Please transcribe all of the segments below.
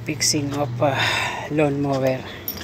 Fixing of lawn mower.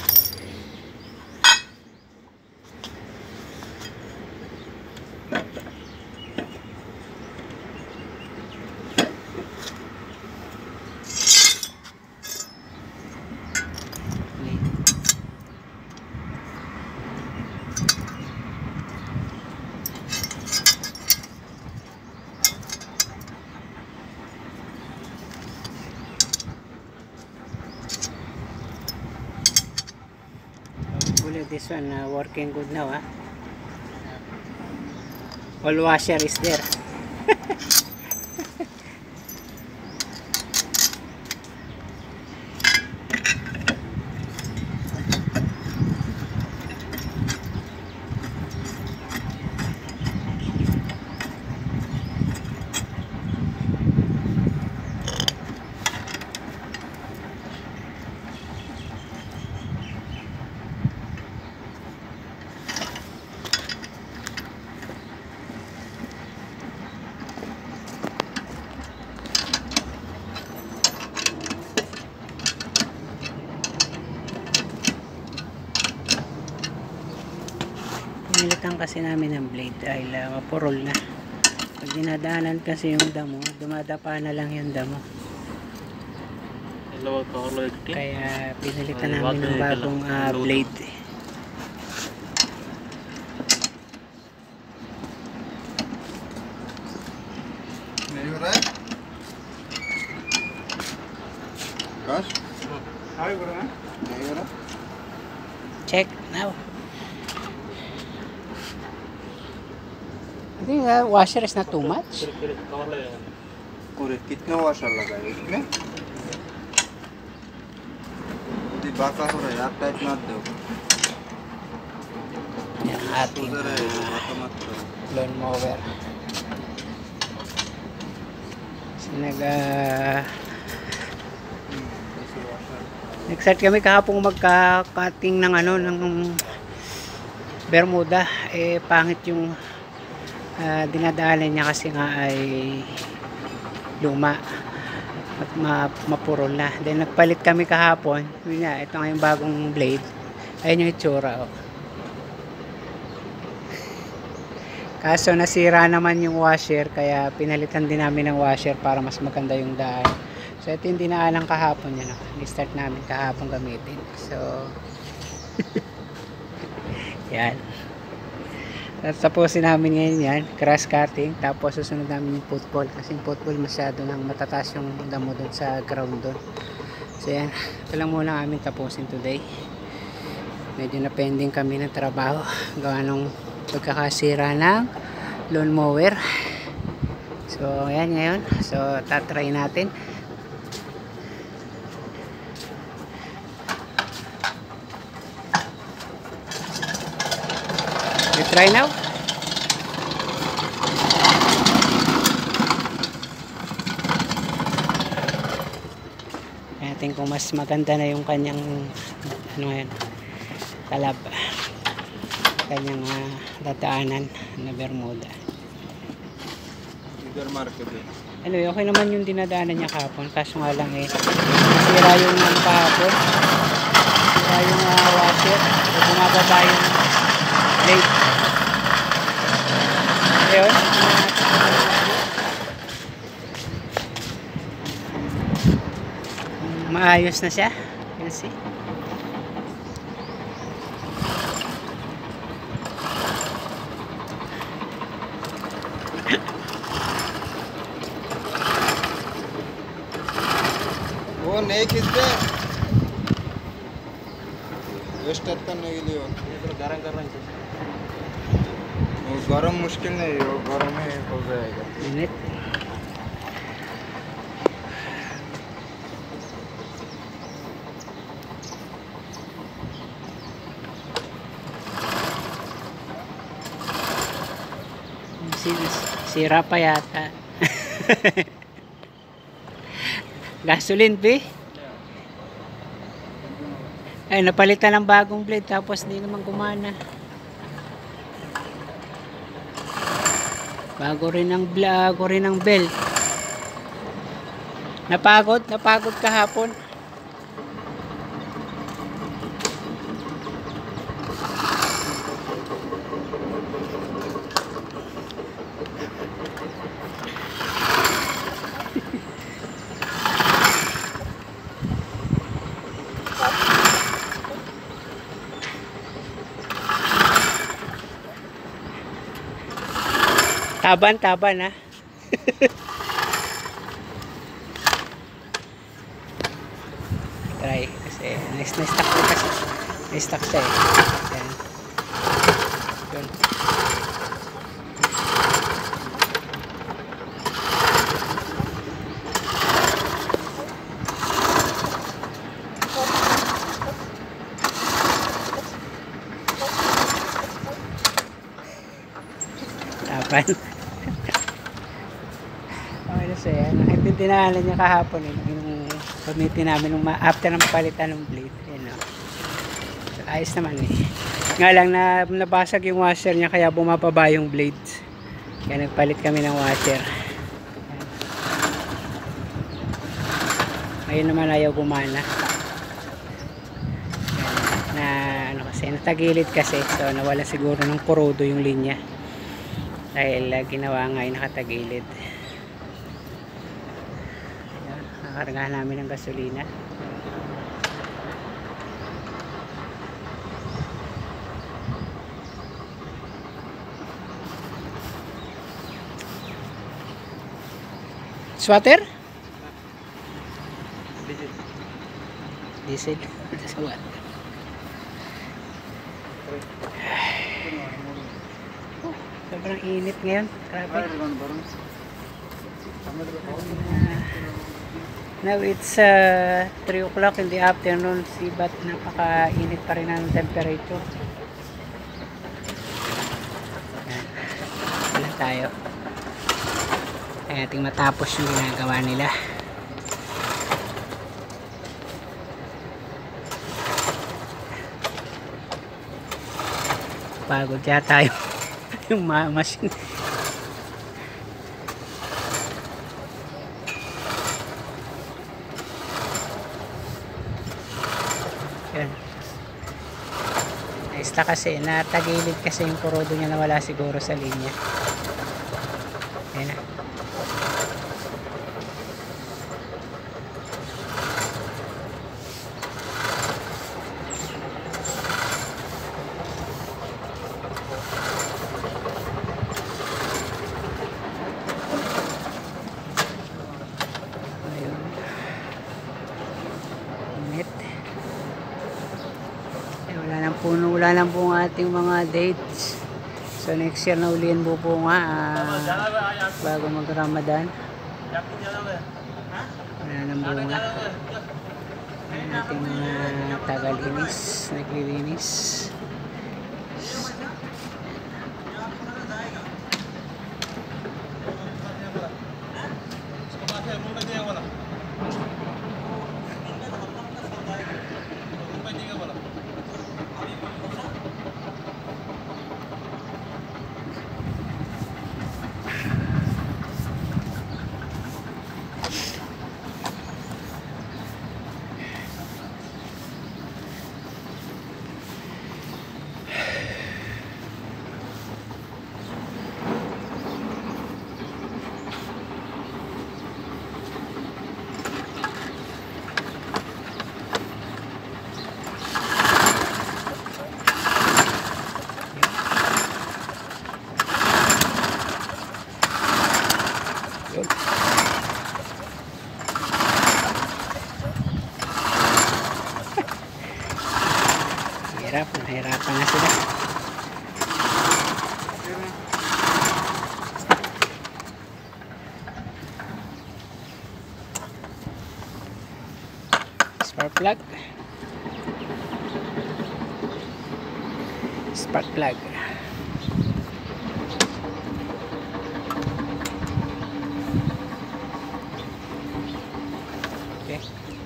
This one working good now, huh? All washer is there. Pinilitan kasi namin ng blade dahil mapurol na. Pag dinadaanan kasi yung damo, dumadapa na lang yung damo. Kaya pinilitan namin ng bagong blade. Check now. I think washer is not too much. कितना washer लगा है इसमें? यदि बाका हो रहा है आप टाइट मत दो. Yan ating lawn mower. Nag-start kami kahapong magka-cutting ng ng Bermuda. Pangit yung dinadaanan niya kasi nga ay luma at mapurol na. Then nagpalit kami kahapon. Yun nga, ito nga yung bagong blade. Ayun yung itsura. Kaso nasira naman yung washer, kaya pinalitan din namin ng washer para mas maganda yung daan. So ito yung dinaanan kahapon yan. Ni-start namin kahapon gamitin. So yan. Tapusin namin ngayon yan, grass cutting. Tapos susunod namin yung football. Kasi yung football masyado nang matataas yung damo doon sa ground doon. So yan, ito lang muna namin tapusin today. Medyo na pending kami ng trabaho. Gawa nung pagkakasira ng lawn mower. So yan ngayon. So tatry natin. You try now? Natin kung mas maganda na yung kanyang kalab, kanyang dadaanan na Bermuda. Anyway, okay naman yung dinadaanan niya kahapon, kaso nga lang nasira yung kahapon, nasira yung washer, bumababa yung blade. Ayun, maayos na siya. You'll see. वो नहीं खींचते स्टार्ट करने के लिए गरम करना चाहिए. वो गरम मुश्किल नहीं, वो गरम ही हो जाएगा. Init. Sira pa yata. Gasoline pa. Ay, napalitan ng bagong blade tapos hindi naman gumana. Bago rin ang belt. Napagod kahapon. Taban ha. Try kasi na-stuck ko kasi. Na-stuck siya eh. Yan. Yun. Taban. Okay na siya. Ito tinahanan niya kahapon eh. Yung gamitin namin after ng palitan ng blade. Yan o. So, ayos naman eh. Nga lang na nabasag yung washer niya kaya bumababa yung blades. Kaya nagpalit kami ng washer. Ngayon naman ayaw gumana. Na ano kasi natagilid kasi so nawala siguro ng kurodo yung linya. Dahil ginawa nga ay nakatagilid. Ayan, nakargahan namin ng gasolina. Swatter? Diesel. Diesel. Sobrang init ngayon. Grabe. Now it's 3 o'clock in the afternoon. But napaka-init pa rin ang temperature. Wala tayo. Kaya natin matapos yung ginagawa nila. Pagod yata tayo. Yung machine. Yan. Naista kasi, natagilid kasi yung kurodo niya na wala siguro sa linya. Yan na. Wala lang po ang ating mga dates. So next year na uli yan bubunga bago mag Ramadan. Wala nang bunga. Ang ating mga tagalinis, naglilinis. Nahirapan na sila. Spark plug. Spark plug. Okay.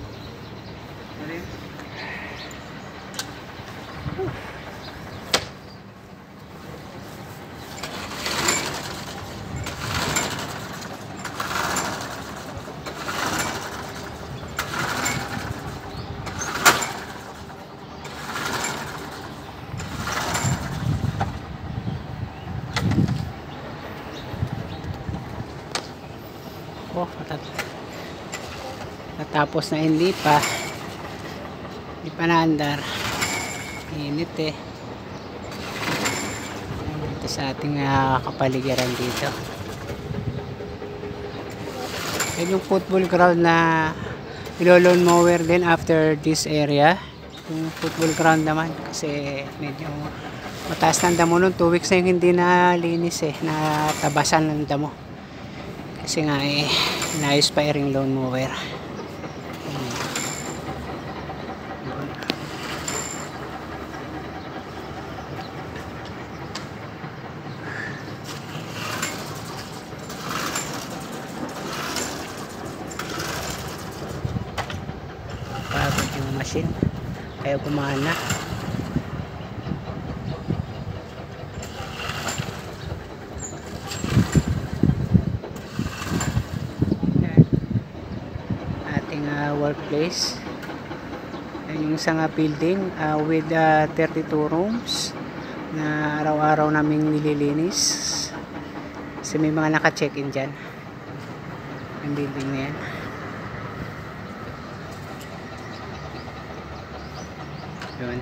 Oh, natapos na hindi pa naandar. Init eh. Ito sa ating kapaligiran dito. Yan yung football ground na ilo-lawn mower din after this area. Yung football ground naman kasi medyo mataas ng damo nun. 2 weeks na yung hindi na linis natabasan ng damo kasi nga inayos pa ring lawn mower. Pagod yung machine kaya gumana. Ating workplace. Yan yung isang building with 32 rooms na araw-araw naming nililinis kasi may mga naka-check-in dyan yung building na yan. Yun.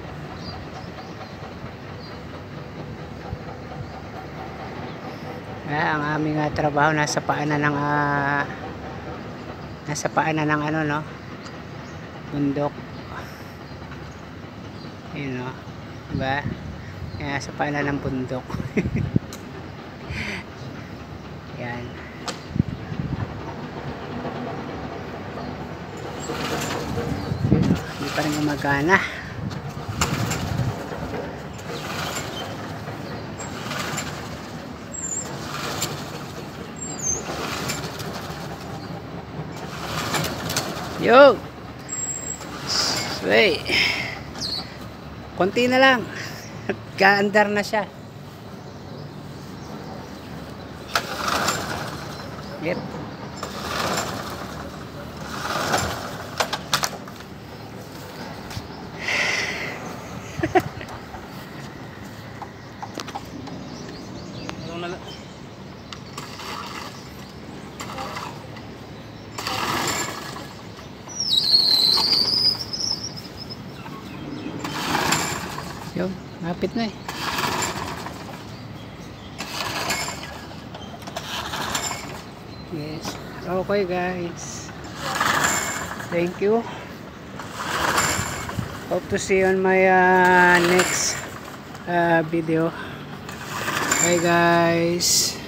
Ang aming trabaho nasa paanan ng ano no, bundok. Yun no, diba? Nasa paanan ng bundok. Yan. Hindi pa rin gumagana. Yo! Wait. Konti na lang. At gaandar na siya. Yep. Yun, napit na Yes. Okay guys. Thank you. Hope to see you on my next video. Bye guys.